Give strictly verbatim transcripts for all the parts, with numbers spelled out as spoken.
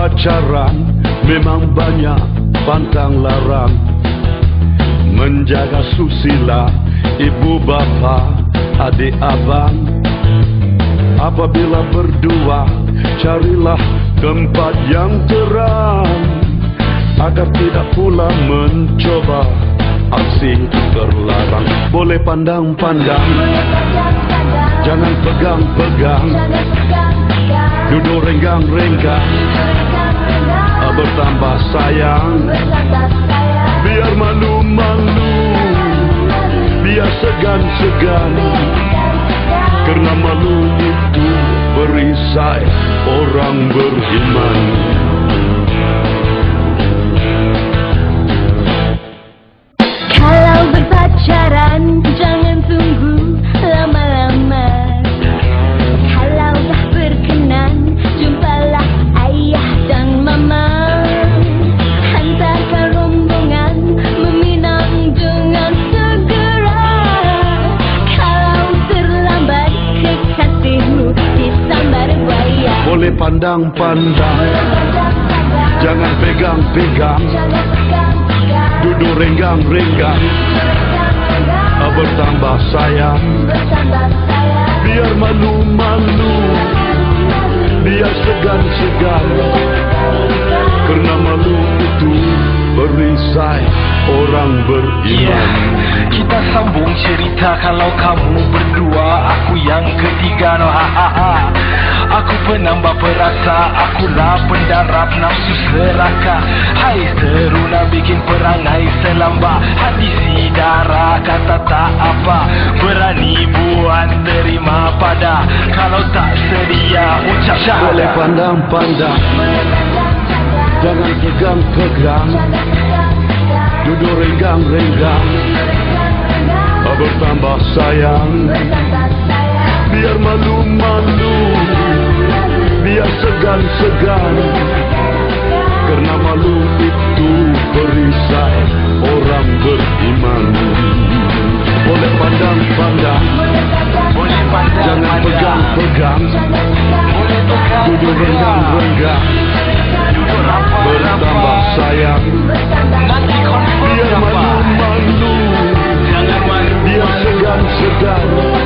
berpacaran memang banyak pantang larang. Menjaga susila ibu bapa adik abang. Apabila berdua carilah tempat yang terang, agar tidak pula mencoba aksi terlarang. Boleh pandang-pandang, jangan pegang-pegang, duduk renggang-renggang, bertambah sayang. Biar malu-malu, biar segan-segan, karena malu itu perisai orang beriman. Kalau berpacaran jangan tunggu lama-lama. Kalau dah berkenan, jumpalah ayah dan mama. Hantarkan rombongan meminang dengan segera. Kalau terlambat, kekasihmu disambar buaya. Boleh pandang-pandang, jangan pegang-pegang, duduk renggang-renggang, bertambah sayang. Biar malu-malu, biar segan-segan, karena malu itu perisai orang beriman. Yeah. Kita sambung cerita kalau kamu berdua, aku yang ketiga. No, ha, ha, ha. Aku penambah perasa, akulah pendarap nafsu serakah. Hai teruna bikin perangai selamba, hadisi darah kata tak apa. Berani buat terima pada, kalau tak sedia ucap syahadat. Boleh pandang-pandang, jangan pegang-pegang, duduk renggang-renggang, bertambah sayang. Biar malu-malu, biar segan-segan, karena malu itu perisai orang beriman. Boleh pandang-pandang, jangan pegang-pegang, duduk renggang-renggang, bertambah sayang. Biar malu-malu, biar segan-segan,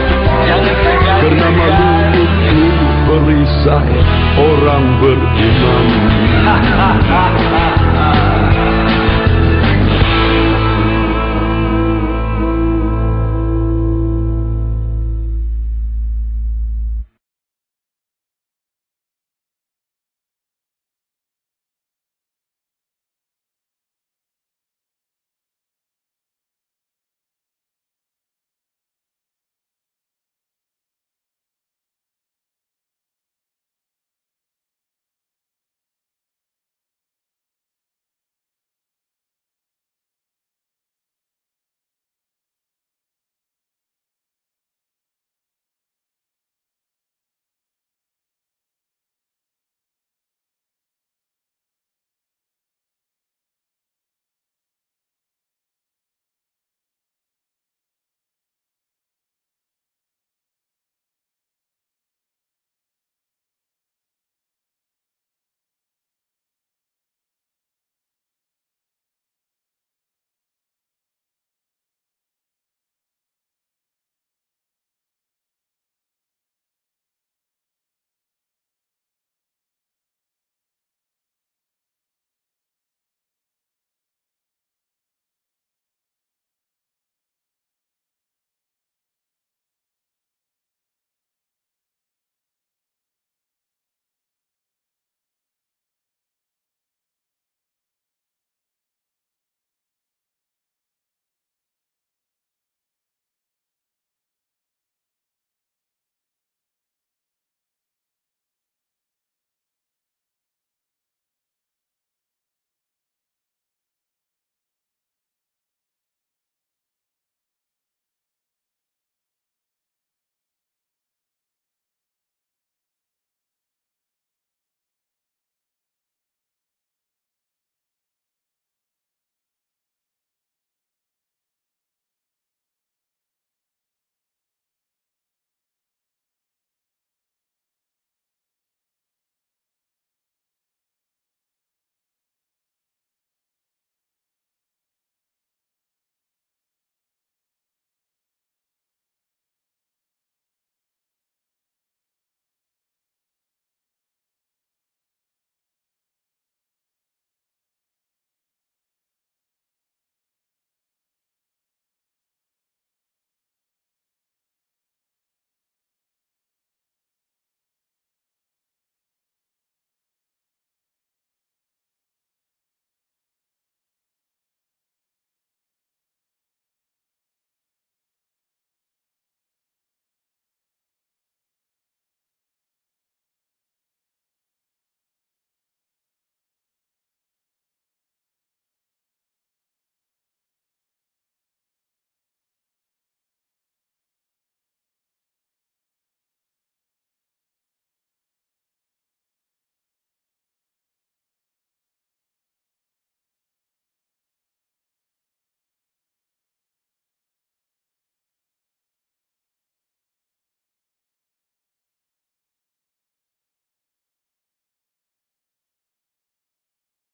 karena malu itu perisai orang beriman.